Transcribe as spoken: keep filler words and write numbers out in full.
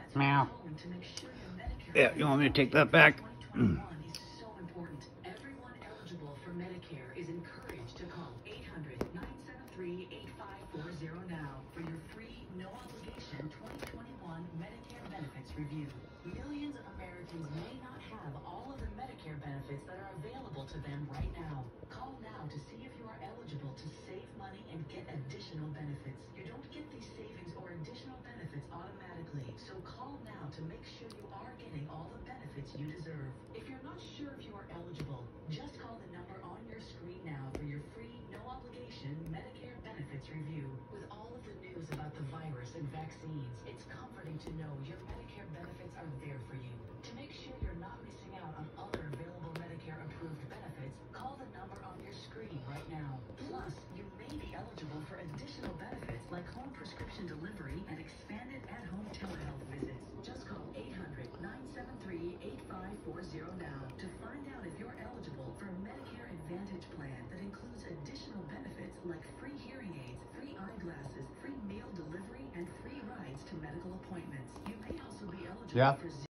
Meow. Yeah, you want me to take that back? Mm. Everyone eligible for Medicare is encouraged to call eight hundred, nine seven three, eight five four zero now for your free, no-obligation twenty twenty-one Medicare benefits review. Millions of Americans may not have all of the Medicare benefits that are available to them right now. Call now to see if you are eligible to save money and get additional benefits. You don't get these savings or additional benefits automatically, so call now to make sure you are getting all the benefits you deserve. If you're not sure if you are eligible, just call the number on your screen now for your free, no-obligation Medicare benefits review. With all of the news about the virus and vaccines, it's comforting to know your Medicare benefits are there for you. To make sure you're not missing out on other available Medicare-approved benefits, call the number on your screen right now. Plus, you may be eligible for additional benefits like home prescription delivery and expanded at-home telehealth visits. Just call eight hundred, nine seven three, eight five four zero now to find out if you're eligible for a Medicare Advantage plan that includes additional benefits like free hearing aids, free eyeglasses, free meal delivery, and free rides to medical appointments. You may also be eligible Yeah. for